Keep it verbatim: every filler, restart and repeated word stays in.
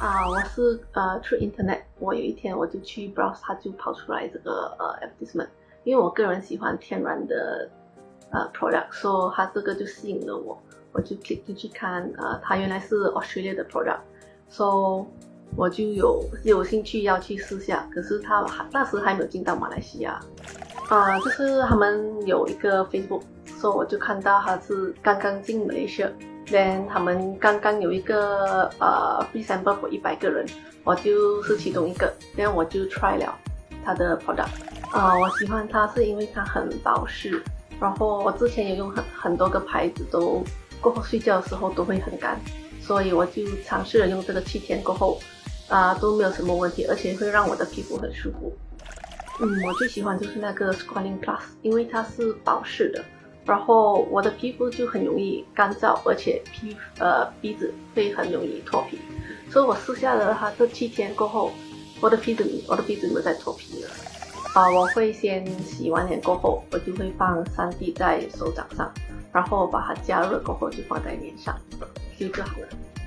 啊，我是呃 through internet，我有一天我就去 browse， 它就跑出来这个呃 advertisement， 因为我个人喜欢天然的呃 product， 所以它这个就吸引了我，我就 click 进去看，呃，它原来是 Australia 的 product，so 我就有有兴趣要去试下，可是它那时还没有进到马来西亚，啊、呃，就是他们有一个 Facebook， 所以我就看到它是刚刚进 Malaysia。Then 他们刚刚有一个呃 free sample for 一百个人，我就是其中一个 ，Then 我就 try 了它的 product。呃，我喜欢它是因为它很保湿，然后我之前有用很很多个牌子都过后睡觉的时候都会很干，所以我就尝试了用这个七天过后，啊、呃、都没有什么问题，而且会让我的皮肤很舒服。嗯，我最喜欢就是那个 Squalene Plus， 因为它是保湿的。然后我的皮肤就很容易干燥，而且皮呃鼻子会很容易脱皮，所以我试下了它这七天过后，我的鼻子我的鼻子没有再脱皮了。啊、呃，我会先洗完脸过后，我就会放三滴在手掌上，然后把它加热过后就放在脸上，就就好了。